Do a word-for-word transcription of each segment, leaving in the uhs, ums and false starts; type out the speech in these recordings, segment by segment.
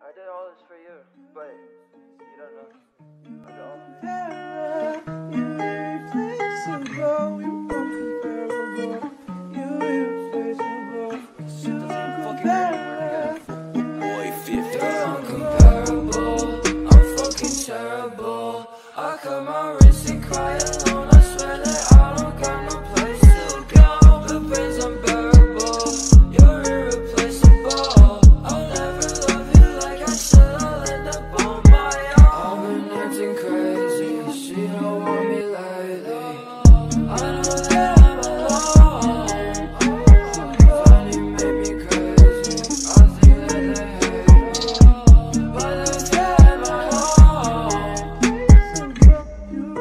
I did all this for you, but you don't know. I did all for you. You're irreplaceable, you're uncomparable. You're irreplaceable, Shit doesn't even fucking matter. boy fifty. You're uncomparable, I'm fucking terrible. I cut my wrist and cry alone. I swear that I don't got no place to go. The pain's unbearable, you're irreplaceable. I'll never love you like I should, I'll end up on my own. I've been acting crazy, she don't want me lately. I know that I'm alone. Funny made me crazy, I think that they hate me, but they get my home. You're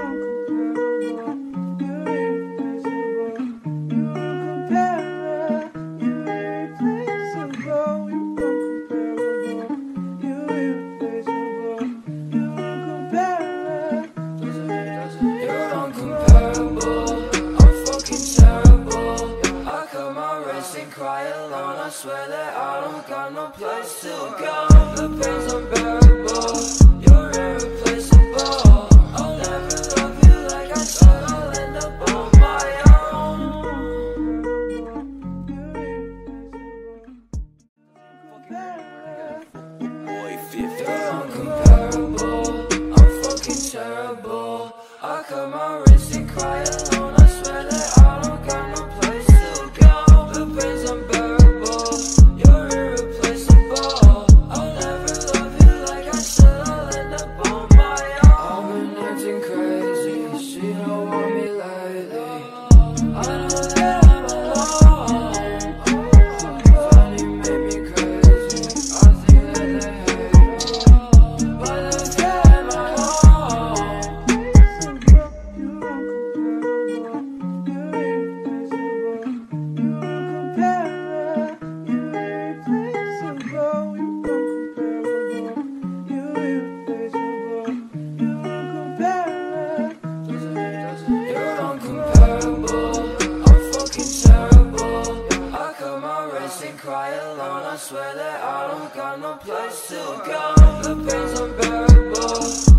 uncomparable, I'm fucking terrible. I cut my wrist and cry alone. I swear that I don't got no place to go. The pain's unbearable, you're irreplaceable. I'll never love you like I should, I'll end up on my own. Boy fifty. You're uncomparable, I'm fucking terrible. I cut my wrist and cry alone. I swear that I don't got no place to go. The pain's unbearable, you're irreplaceable. I'll never love you like I should, I'll end up on my own. I've been acting crazy, she don't want me lately. I know that I'm alone. Funny made me crazy, I think that they hate me, but they get my home. You're uncomparable, I'm fucking terrible. I cut my wrist and cry alone. I swear that I don't got no place to go. The pain's unbearable.